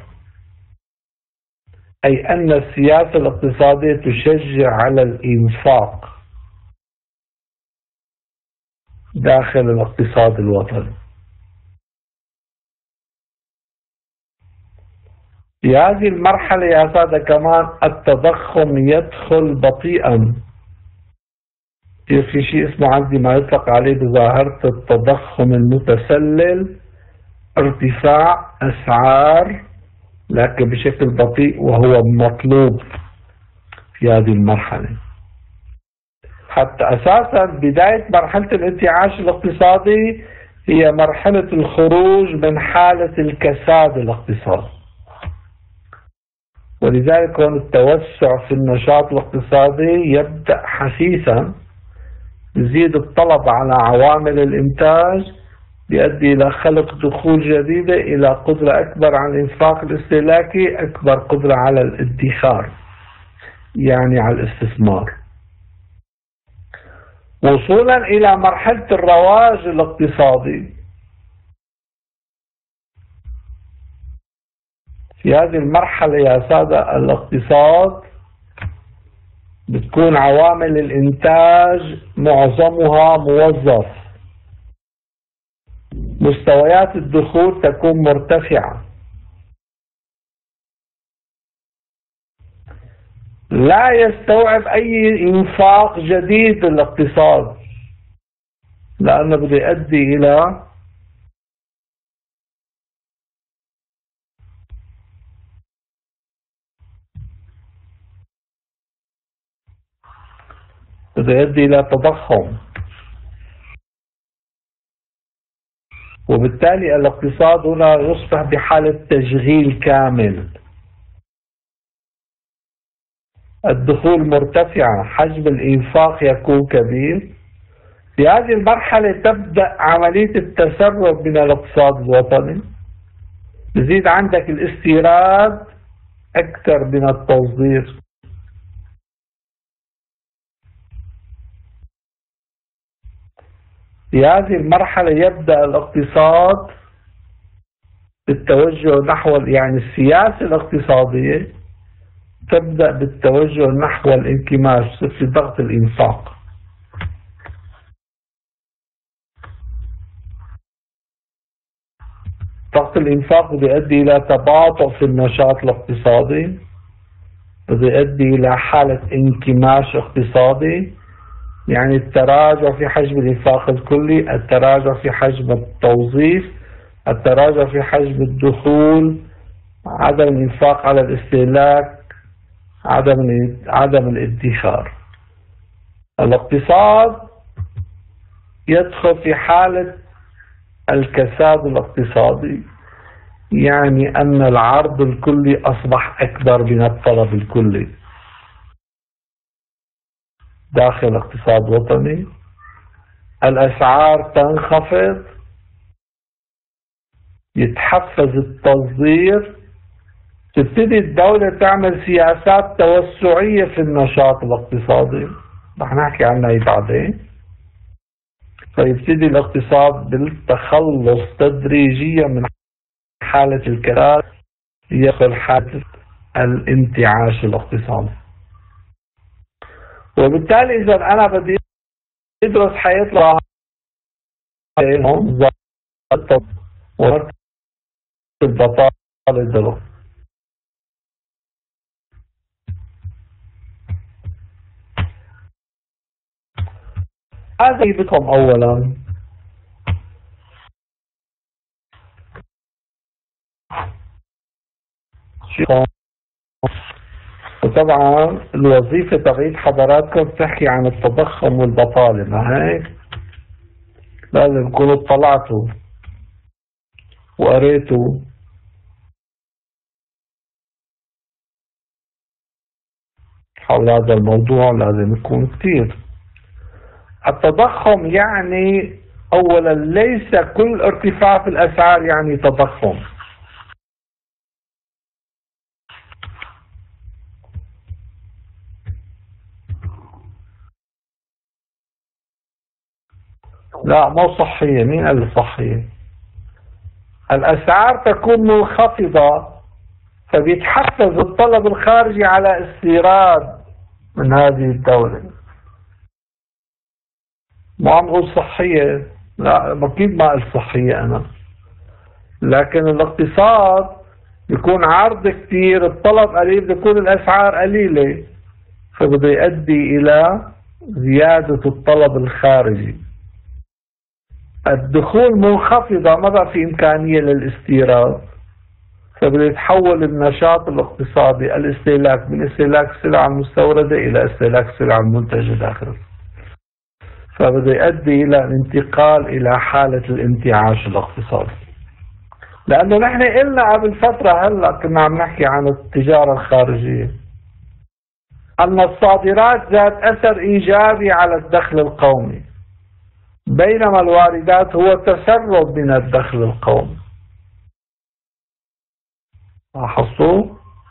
أي أن السياسة الاقتصادية تشجع على الإنفاق داخل الاقتصاد الوطني. في هذه المرحلة يا سادة كمان التضخم يدخل بطيئا. في شيء اسمه عندي ما يطلق عليه بظاهرة التضخم المتسلل، ارتفاع أسعار لكن بشكل بطيء وهو مطلوب في هذه المرحلة. حتى أساسا بداية مرحلة الانتعاش الاقتصادي هي مرحلة الخروج من حالة الكساد الاقتصادي. ولذلك هون التوسع في النشاط الاقتصادي يبدأ حثيثا، يزيد الطلب على عوامل الإنتاج، بيؤدي إلى خلق دخول جديدة، إلى قدرة أكبر على الإنفاق الاستهلاكي، أكبر قدرة على الادخار يعني على الاستثمار، وصولا إلى مرحلة الرواج الاقتصادي. في هذه المرحلة يا سادة الاقتصاد بتكون عوامل الإنتاج معظمها موظف، مستويات الدخول تكون مرتفعة، لا يستوعب أي إنفاق جديد للاقتصاد، لأنه بده يؤدي إلى بده يؤدي إلى تضخم. وبالتالي الاقتصاد هنا يصبح بحالة تشغيل كامل. الدخول مرتفعة، حجم الإنفاق يكون كبير. في هذه المرحلة تبدأ عملية التسرب من الاقتصاد الوطني، يزيد عندك الاستيراد أكثر من التصدير. في هذه المرحلة يبدأ الاقتصاد بالتوجه نحو، يعني السياسة الاقتصادية تبدأ بالتوجه نحو الانكماش في ضغط الإنفاق. ضغط الإنفاق بده يؤدي إلى تباطؤ في النشاط الاقتصادي، بده يؤدي إلى حالة انكماش اقتصادي، يعني التراجع في حجم الإنفاق الكلي، التراجع في حجم التوظيف، التراجع في حجم الدخول، عدم الإنفاق على الاستهلاك، عدم عدم الادخار. الاقتصاد يدخل في حالة الكساد الاقتصادي، يعني أن العرض الكلي أصبح أكبر من الطلب الكلي داخل اقتصاد وطني. الأسعار تنخفض، يتحفز التصدير، تبتدي الدولة تعمل سياسات توسعية في النشاط الاقتصادي، رح نحكي عنها بعدين. فيبتدي الاقتصاد بالتخلص تدريجيا من حالة الكساد يدخل حالة الانتعاش الاقتصادي. وبالتالي إذا أنا بدي أدرس حياة البطالة، هذا يبقى أولا وطبعا الوظيفة تبعيد حضراتكم تحكي عن التضخم والبطالة، ما هيك؟ لازم تكونوا اطلعتوا وقريتوا حول هذا الموضوع، لازم يكون كثير. التضخم يعني أولا ليس كل ارتفاع في الأسعار يعني تضخم. لا مو صحية. مين قال صحية؟ الأسعار تكون منخفضة فبيتحفز الطلب الخارجي على استيراد من هذه الدولة. ما عم نقول صحية، لا أكيد ما قلت صحية أنا، لكن الاقتصاد يكون عرض كثير، الطلب قليل، بيكون الأسعار قليلة، فبده يؤدي إلى زيادة الطلب الخارجي. الدخول منخفضة، ما بقى في إمكانية للاستيراد، فبده يتحول النشاط الاقتصادي الاستهلاك من استهلاك السلع المستوردة إلى استهلاك السلع المنتجة داخل، فبده يؤدي إلى الانتقال إلى حالة الانتعاش الاقتصادي. لأنه نحن قلنا قبل فترة، هلا كنا عم نحكي عن التجارة الخارجية، أن الصادرات ذات أثر إيجابي على الدخل القومي، بينما الواردات هو تسرب من الدخل القومي. لاحظتوا؟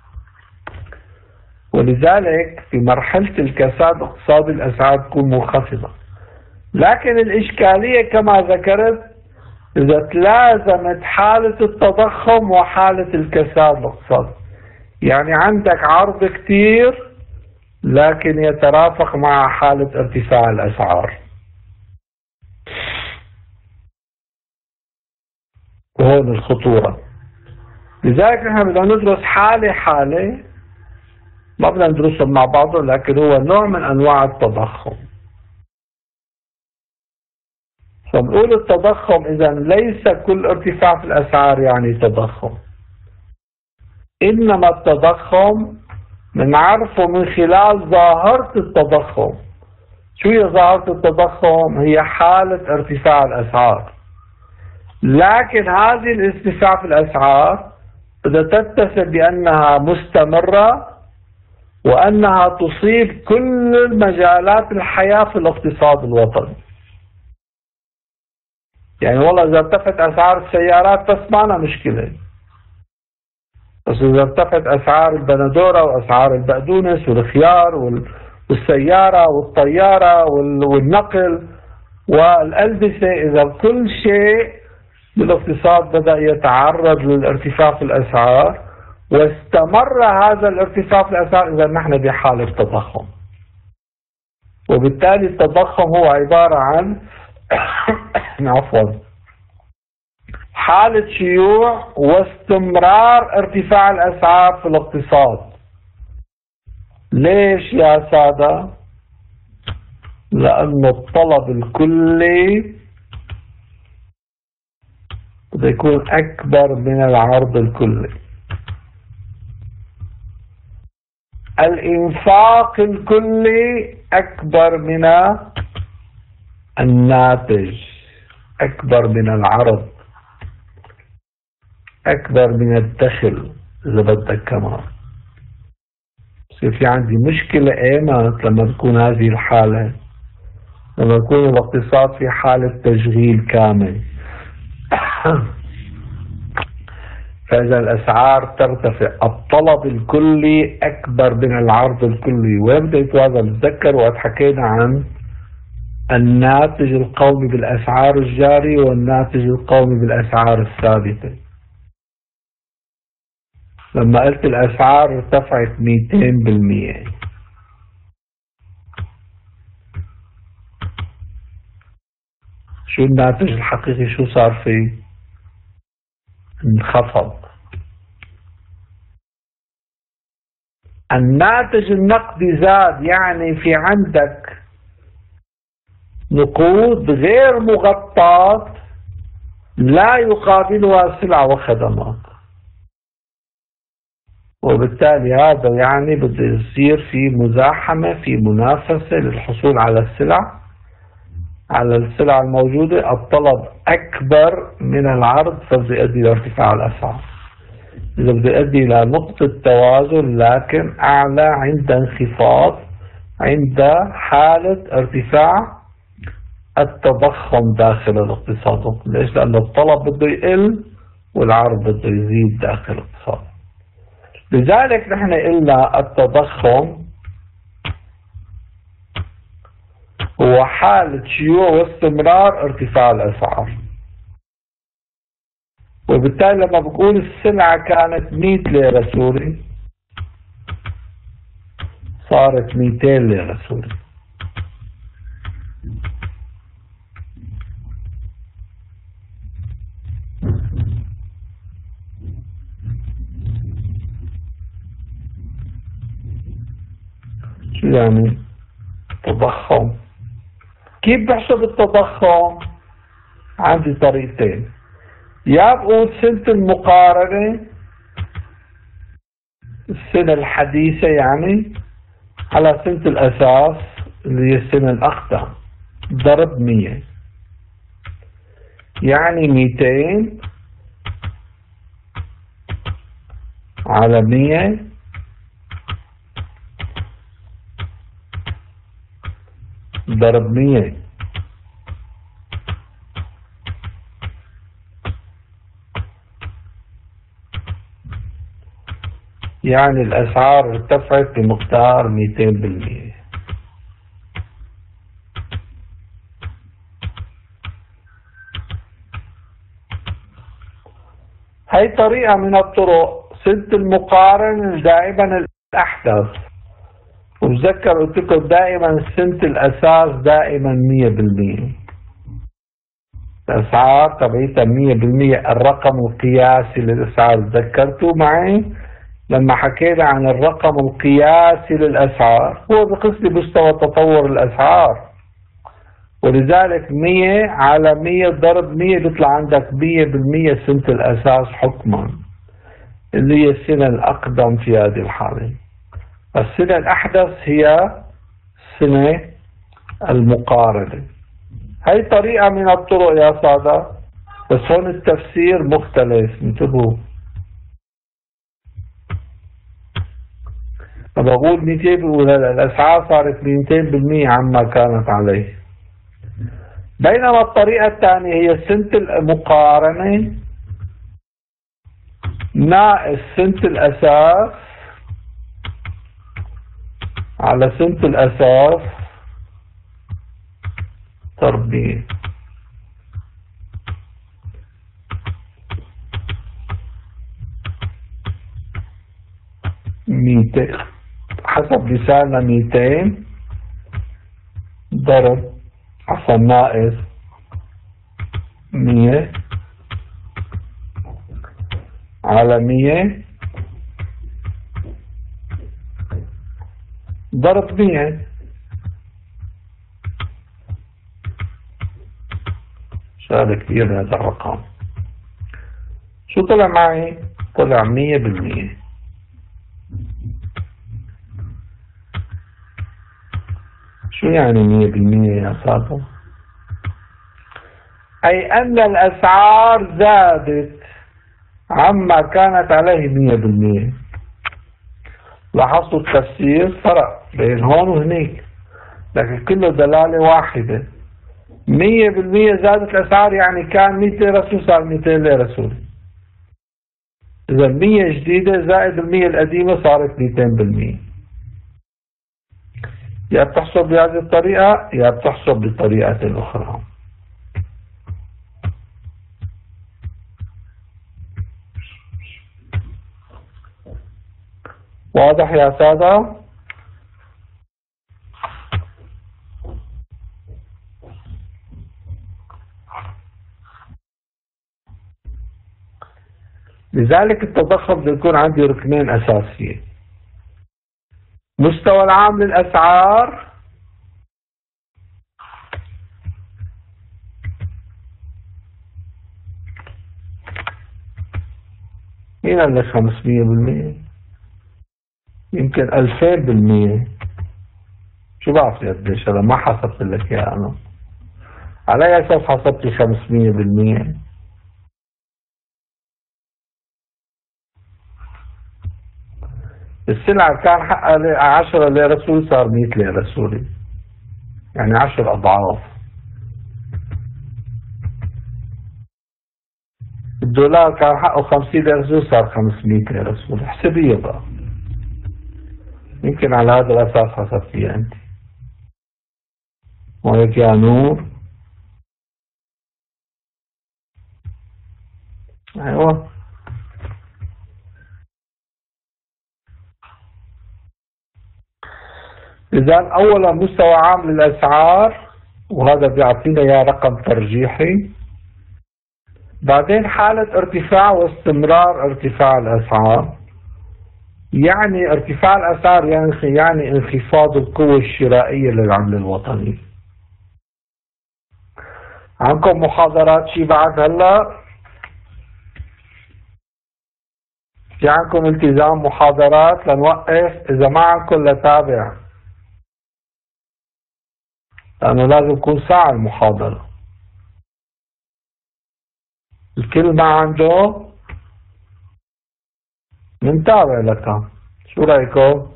ولذلك في مرحلة الكساد الاقتصادي الأسعار تكون منخفضة، لكن الإشكالية كما ذكرت إذا تلازمت حالة التضخم وحالة الكساد الاقتصادي، يعني عندك عرض كتير لكن يترافق مع حالة ارتفاع الأسعار، وهون الخطورة. لذلك نحن بدنا ندرس حالة حالة، ما بدنا ندرسهم مع بعضهم، لكن هو نوع من أنواع التضخم. فبنقول التضخم إذا ليس كل ارتفاع في الأسعار يعني تضخم، إنما التضخم بنعرفه من خلال ظاهرة التضخم. شو هي ظاهرة التضخم؟ هي حالة ارتفاع الأسعار، لكن هذه الارتفاع في الأسعار بدها تتسم بأنها مستمرة وأنها تصيب كل مجالات الحياة في الاقتصاد الوطني. يعني والله إذا ارتفعت أسعار السيارات بس معنا مشكلة، بس إذا ارتفعت أسعار البندورة وأسعار البقدونس والخيار والسيارة والطيارة والنقل والألبسة، إذا كل شيء بالاقتصاد بدأ يتعرض للارتفاع في الأسعار واستمر هذا الارتفاع في الأسعار، إذا نحن بحالة تضخم. وبالتالي التضخم هو عبارة عن عفوا حالة شيوع واستمرار ارتفاع الأسعار في الاقتصاد. ليش يا سادة؟ لأن الطلب الكلي بده يكون أكبر من العرض الكلي. الإنفاق الكلي أكبر من الناتج، أكبر من العرض، أكبر من الدخل إذا بدك كمان. بصير في عندي مشكلة إيمت لما تكون هذه الحالة، لما يكون الاقتصاد في حالة تشغيل كامل. فإذا الأسعار ترتفع، الطلب الكلي أكبر من العرض الكلي. ويبدأ يتوازن. بتذكر وقت حكينا عن الناتج القومي بالأسعار الجاري والناتج القومي بالأسعار الثابتة، لما قلت الأسعار ارتفعت مئتين بالمئة، شو الناتج الحقيقي؟ شو صار فيه؟ انخفض. الناتج النقدي زاد، يعني في عندك نقود غير مغطاة لا يقابلها سلع وخدمات، وبالتالي هذا يعني بده يصير في مزاحمة، في منافسة للحصول على السلع، على السلع الموجودة. الطلب أكبر من العرض، فبده يؤدي لارتفاع الأسعار. إذا بده يؤدي إلى نقطة توازن لكن أعلى عند انخفاض، عند حالة ارتفاع التضخم داخل الاقتصاد. ليش؟ لأن الطلب بده يقل والعرض بده يزيد داخل الاقتصاد. لذلك نحن قلنا التضخم هو حالة شيوع واستمرار ارتفاع الأسعار. وبالتالي لما بقول السلعة كانت مئة ليرة سوري صارت مئتين ليرة سوري. شو يعني تضخم؟ كيف بحسب التضخم؟ عندي طريقتين. يا بقول سنة المقارنة، السنة الحديثة يعني، على سنة الأساس اللي هي السنة الأقدم ضرب مية، يعني مئتين على مية ضرب مية، يعني الأسعار ارتفعت بمقدار مئتين بالمئة. هاي طريقة من الطرق. سنة المقارنة دائما الأحدث، وبذكر قلت لكم دائما سنة الأساس دائما مية بالمئة. الأسعار تبعيتها مية بالمئة، الرقم القياسي للأسعار. تذكرتوا معي لما حكينا عن الرقم القياسي للأسعار هو بقيس لي مستوى تطور الأسعار، ولذلك مية على مية ضرب مية بيطلع عندك مية بالمئة سنة الأساس حكما، اللي هي السنة الأقدم في هذه الحالة. السنة الأحدث هي السنة المقارنة. هاي طريقة من الطرق يا سادة، بس هون التفسير مختلف، انتبهوا. بقول مئتين بقول الأسعار صارت مئتين بالمئة عما كانت عليه. بينما الطريقة الثانية هي سنة المقارنة ناقص سنة الأساس على سنة الأساس تربية. مئتين حسب مثالنا مئتين ضرب عفوا ناقص مية على مية ضرب مية. سهل كثير هذا الرقم. شو طلع معي؟ طلع مية بالمية. شو يعني مية بالمية يا صادق؟ أي أن الأسعار زادت عما كانت عليه مية بالمية. لاحظتوا التفسير فرق بين هون وهنيك، لكن كله دلالة واحدة. مية بالمية زادت الأسعار يعني كان مئة ليرة سوري صار مئتين ليرة سوري. إذا مية جديدة زائد المية القديمة صارت مئتين بالمية. يا بتحسب بهذه الطريقة يا بتحسب بطريقة أخرى. واضح يا سادة؟ لذلك التضخم بده يكون عندي ركنين أساسيين: مستوى العام للأسعار مين قال لك خمسمية بالمية؟ يمكن ألفين بالمية. شو بعرف قديش هذا؟ ما حسبت لك اياه انا. على اي اساس حسبت لي خمسمية بالمية؟ السلعة كان حقها عشرة ليرة سوري صار مئة ليرة سوري، يعني عشر أضعاف. الدولار كان حقه خمسين ليرة سوري صار خمسمية ليرة سوري. حسبية بقى. يمكن على هذا الأساس حسبتيها أنت. وهيك يا نور. أيوة. إذا أولا مستوى عام للأسعار، وهذا بيعطينا يا رقم ترجيحي. بعدين حالة ارتفاع واستمرار ارتفاع الأسعار، يعني ارتفاع الأسعار يعني يعني انخفاض القوة الشرائية للعملة الوطنية. عندكم محاضرات شي بعد هلا؟ في عندكم التزام محاضرات لنوقف؟ إذا ما عندكم لتابع، لأنه لازم يكون ساعة المحاضرة. الكل ما عنده؟ نتابع لك. شو رأيكم؟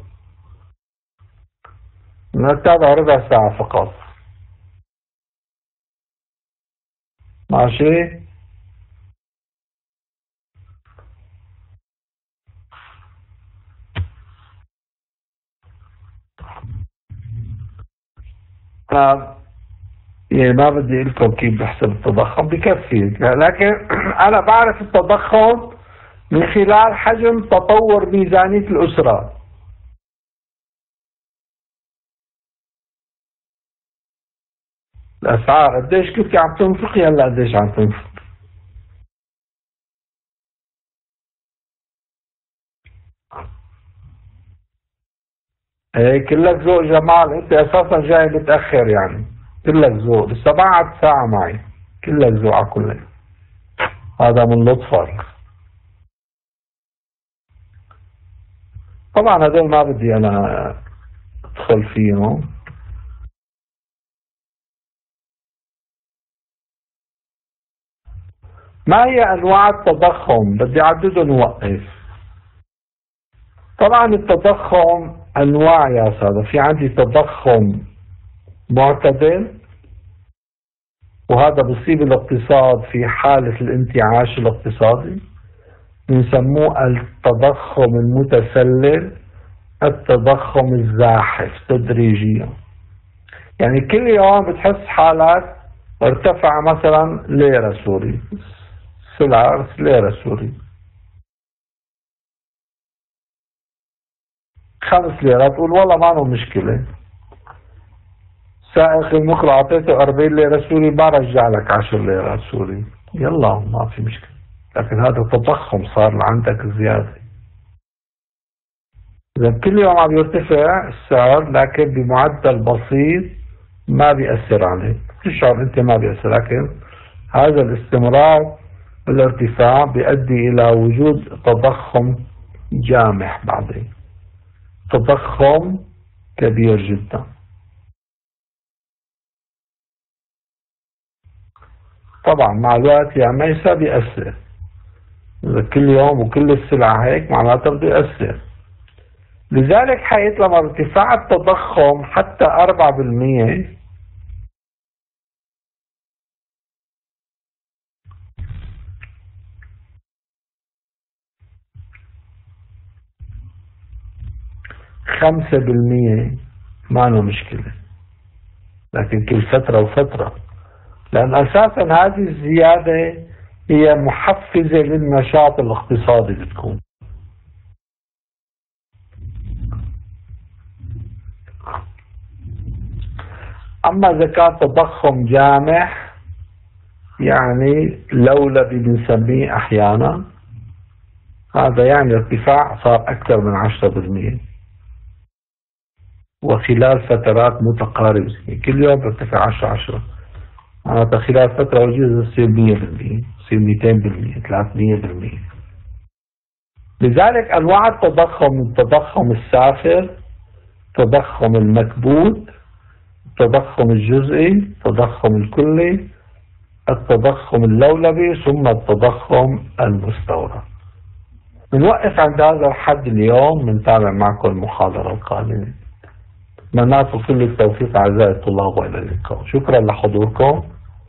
نتابع ربع ساعة فقط. ماشي؟ أنا يعني ما بدي أقول لكم كيف بحسب التضخم، بكفي، لكن أنا بعرف التضخم من خلال حجم تطور ميزانية الأسرة. الأسعار قديش كنت عم تنفقي، هلا قديش عم تنفق. ايه كلك ذوق جمال، انت اساسا جاي متأخر يعني. كلك ذوق، لسه بعد ساعة معي. كلك ذوق على كلك. هذا من لطفك. طبعا هذول ما بدي انا ادخل فيهم. ما هي انواع التضخم؟ بدي اعددهم ووقف. طبعا التضخم أنواع يا سادة. في عندي تضخم معتدل، وهذا بصيب الاقتصاد في حالة الانتعاش الاقتصادي، بنسموه التضخم المتسلل، التضخم الزاحف تدريجيا. يعني كل يوم بتحس حالك ارتفع مثلا ليرة سوري، سلعة ليرة سوري خمس ليرات، تقول والله ما له مشكلة، سائق المقر اعطيته أربعين ليرة سوري ما رجع لك عشر ليرات سوري، يلا ما في مشكلة. لكن هذا تضخم صار عندك زيادة. إذا كل يوم عم يرتفع السعر لكن بمعدل بسيط ما بيأثر عليك، تشعر أنت ما بيأثر، لكن هذا الاستمرار بالارتفاع بيؤدي إلى وجود تضخم جامح بعدين، تضخم كبير جدا. طبعا مع الوقت يا ميسا بيأثر، إذا كل يوم وكل السلعة هيك معناتها بده يأثر. لذلك حيث لما ارتفاع التضخم حتى أربعة بالمئة خمسة بالمئة ما له مشكلة، لكن كل فترة وفترة، لأن أساسا هذه الزيادة هي محفزة للنشاط الاقتصادي بتكون. أما إذا كان تضخم جامح يعني لولبي بنسميه أحيانا، هذا يعني ارتفاع صار أكثر من عشرة بالمئة وخلال فترات متقاربة، كل يوم بيرتفع عشرة عشرة، معناتها خلال فترة وجيزة تصير مية بالمئة، تصير مئتين بالمئة، ثلاثمئة بالمئة. لذلك أنواع التضخم: التضخم السافر، التضخم المكبوت، التضخم الجزئي، التضخم الكلي، التضخم اللولبي، ثم التضخم المستورد. بنوقف عند هذا الحد اليوم، بنتابع معكم المحاضرة القادمة. أتمنى لكم كل التوفيق أعزائي الطلاب، وإلى اللقاء. شكرا لحضوركم،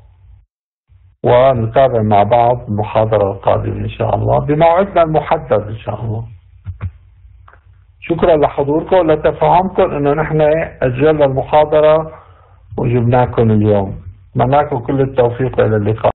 ونتابع مع بعض المحاضرة القادمة إن شاء الله بموعدنا المحدد إن شاء الله. شكرا لحضوركم ولتفهمكم أنه نحن أجلنا المحاضرة وجبناكم اليوم. أتمنى لكم كل التوفيق، وإلى اللقاء.